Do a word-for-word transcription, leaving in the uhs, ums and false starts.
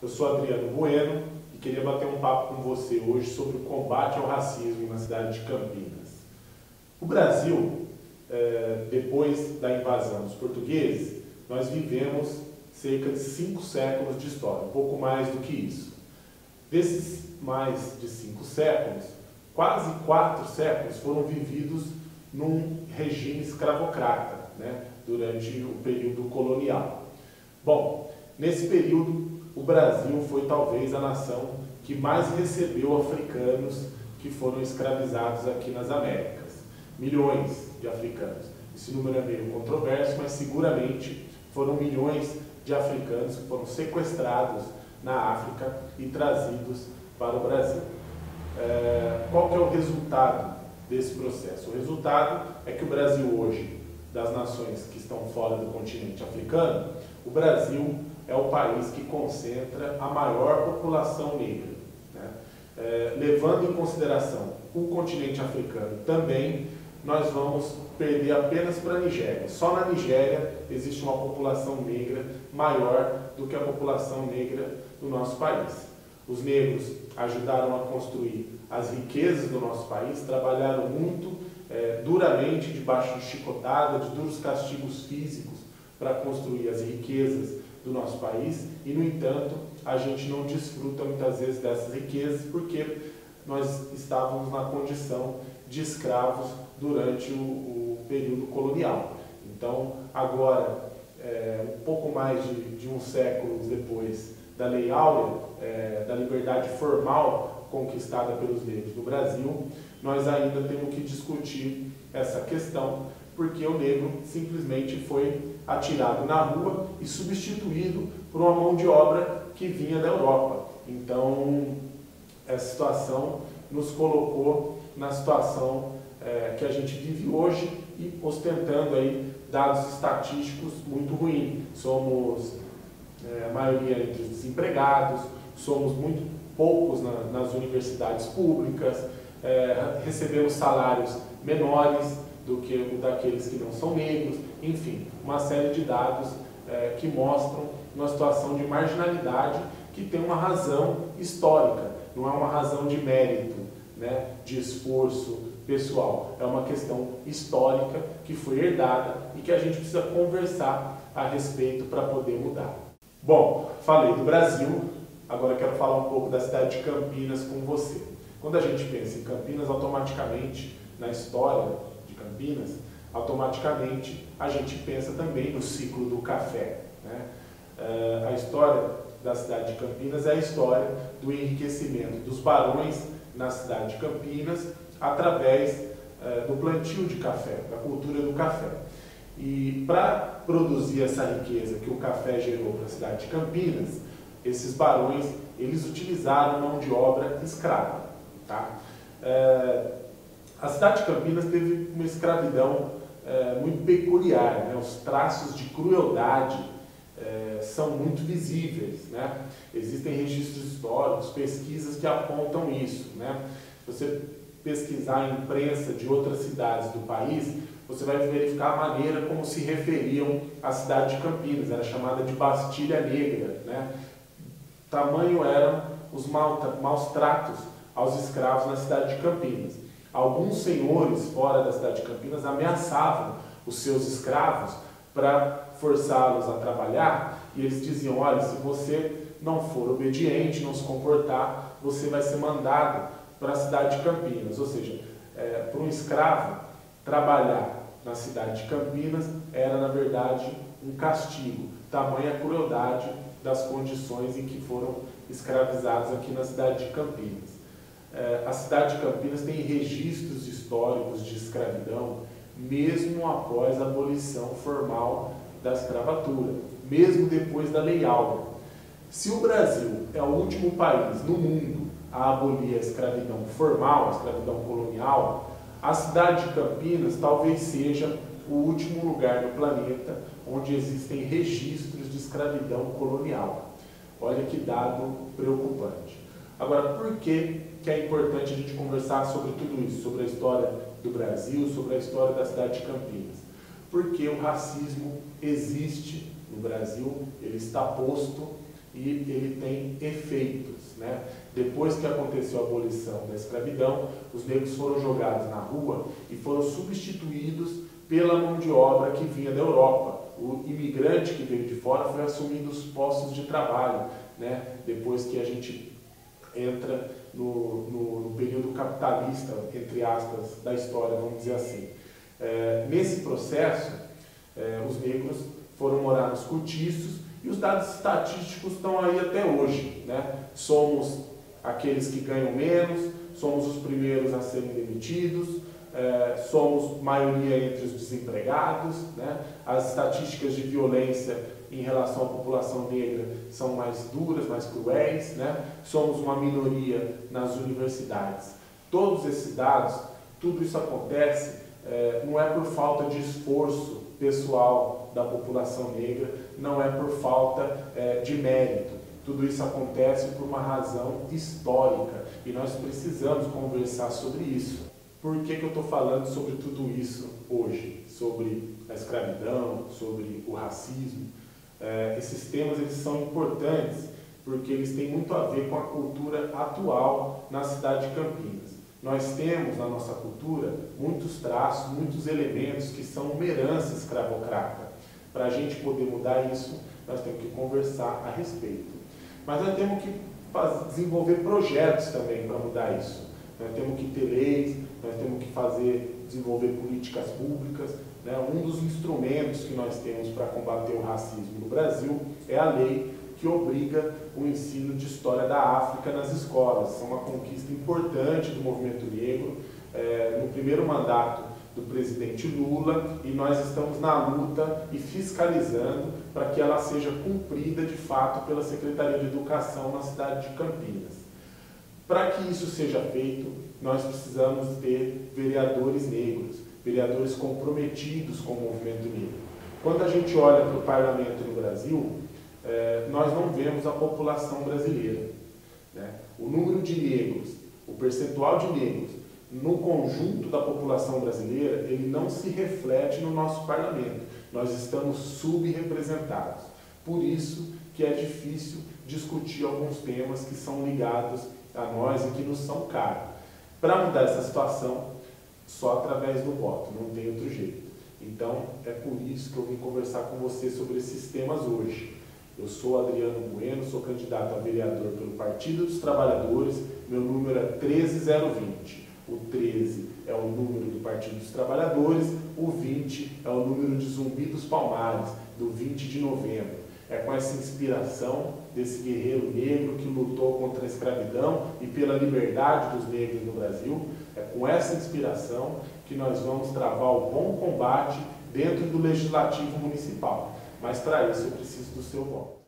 Eu sou Adriano Bueno e queria bater um papo com você hoje sobre o combate ao racismo na cidade de Campinas. O Brasil, é, depois da invasão dos portugueses, nós vivemos cerca de cinco séculos de história, um pouco mais do que isso. Desses mais de cinco séculos, quase quatro séculos foram vividos num regime escravocrata, né, durante o período colonial. Bom, nesse período, o Brasil foi talvez a nação que mais recebeu africanos que foram escravizados aqui nas Américas. Milhões de africanos. Esse número é meio controverso, mas seguramente foram milhões de africanos que foram sequestrados na África e trazidos para o Brasil. É, qual que é o resultado desse processo? O resultado é que o Brasil hoje, das nações que estão fora do continente africano, o Brasil é o país que concentra a maior população negra, né? É, levando em consideração o continente africano também, nós vamos perder apenas para a Nigéria. Só na Nigéria existe uma população negra maior do que a população negra do nosso país. Os negros ajudaram a construir as riquezas do nosso país, trabalharam muito, é, duramente, debaixo de chicotada, de duros castigos físicos para construir as riquezas do nosso país e, no entanto, a gente não desfruta muitas vezes dessas riquezas porque nós estávamos na condição de escravos durante o, o período colonial. Então, agora, é, um pouco mais de, de um século depois da Lei Áurea, é, da liberdade formal conquistada pelos negros no Brasil, nós ainda temos que discutir essa questão, porque o negro simplesmente foi atirado na rua e substituído por uma mão de obra que vinha da Europa. Então, essa situação nos colocou na situação é, que a gente vive hoje e ostentando aí dados estatísticos muito ruins. Somos é, a maioria entre os desempregados, somos muito poucos na, nas universidades públicas, é, recebemos salários menores do que o daqueles que não são negros, enfim, uma série de dados é, que mostram uma situação de marginalidade que tem uma razão histórica, não é uma razão de mérito, né, de esforço pessoal, é uma questão histórica que foi herdada e que a gente precisa conversar a respeito para poder mudar. Bom, falei do Brasil, agora quero falar um pouco da cidade de Campinas com você. Quando a gente pensa em Campinas, automaticamente, na história de Campinas, automaticamente a gente pensa também no ciclo do café, né? Uh, a história da cidade de Campinas é a história do enriquecimento dos barões na cidade de Campinas através uh, do plantio de café, da cultura do café. E para produzir essa riqueza que o café gerou para a cidade de Campinas, esses barões eles utilizaram mão de obra escrava, tá? Uh, a cidade de Campinas teve uma escravidão uh, muito peculiar, né? Os traços de crueldade uh, são muito visíveis, né? Existem registros históricos, pesquisas que apontam isso, né? Se você pesquisar a imprensa de outras cidades do país, você vai verificar a maneira como se referiam à cidade de Campinas, era chamada de Bastilha Negra, né? Tamanho eram os maus tratos aos escravos na cidade de Campinas. Alguns senhores fora da cidade de Campinas ameaçavam os seus escravos para forçá-los a trabalhar e eles diziam, olha, se você não for obediente, não se comportar, você vai ser mandado para a cidade de Campinas. Ou seja, é, para um escravo trabalhar na cidade de Campinas era, na verdade, um castigo, tamanha crueldade das condições em que foram escravizados aqui na cidade de Campinas. É, a cidade de Campinas tem registros históricos de escravidão mesmo após a abolição formal da escravatura, mesmo depois da Lei Áurea. Se o Brasil é o último país no mundo a abolir a escravidão formal, a escravidão colonial, a cidade de Campinas talvez seja o último lugar no planeta onde existem registros de escravidão colonial. Olha que dado preocupante. Agora, por que, que é importante a gente conversar sobre tudo isso, sobre a história do Brasil, sobre a história da cidade de Campinas? Porque o racismo existe no Brasil, ele está posto, e ele tem efeitos, né? Depois que aconteceu a abolição da escravidão, os negros foram jogados na rua e foram substituídos pela mão de obra que vinha da Europa. O imigrante que veio de fora foi assumindo os postos de trabalho, né? Depois que a gente entra no, no, no período capitalista, entre aspas, da história, vamos dizer assim. É, nesse processo, é, os negros foram morar nos cortiços e os dados estatísticos estão aí até hoje, né? Somos aqueles que ganham menos, somos os primeiros a serem demitidos, é, somos maioria entre os desempregados, né? As estatísticas de violência em relação à população negra são mais duras, mais cruéis, né? Somos uma minoria nas universidades. Todos esses dados, tudo isso acontece, é, não é por falta de esforço pessoal da população negra, não é por falta é, de mérito. Tudo isso acontece por uma razão histórica e nós precisamos conversar sobre isso. Por que que eu estou falando sobre tudo isso hoje? Sobre a escravidão, sobre o racismo. É, esses temas eles são importantes porque eles têm muito a ver com a cultura atual na cidade de Campinas. Nós temos na nossa cultura muitos traços, muitos elementos que são uma herança escravocrata. Para a gente poder mudar isso, nós temos que conversar a respeito. Mas nós temos que fazer, desenvolver projetos também para mudar isso. Nós temos que ter leis, nós temos que fazer, desenvolver políticas públicas. Né? Um dos instrumentos que nós temos para combater o racismo no Brasil é a lei que obriga o ensino de história da África nas escolas. Isso é uma conquista importante do movimento negro, é, no primeiro mandato do presidente Lula, e nós estamos na luta e fiscalizando para que ela seja cumprida de fato pela Secretaria de Educação na cidade de Campinas. Para que isso seja feito, nós precisamos ter vereadores negros, vereadores comprometidos com o movimento negro. Quando a gente olha para o parlamento no Brasil, é, nós não vemos a população brasileira, né? O número de negros, o percentual de negros no conjunto da população brasileira, ele não se reflete no nosso parlamento. Nós estamos subrepresentados. Por isso que é difícil discutir alguns temas que são ligados a nós e que nos são caros. Para mudar essa situação, só através do voto, não tem outro jeito. Então, é por isso que eu vim conversar com você sobre esses temas hoje. Eu sou Adriano Bueno, sou candidato a vereador pelo Partido dos Trabalhadores, meu número é treze zero vinte. O treze é o número do Partido dos Trabalhadores, o vinte é o número de Zumbi dos Palmares, do vinte de novembro. É com essa inspiração desse guerreiro negro que lutou contra a escravidão e pela liberdade dos negros no Brasil, é com essa inspiração que nós vamos travar o bom combate dentro do Legislativo Municipal. Mas para isso eu preciso do seu voto.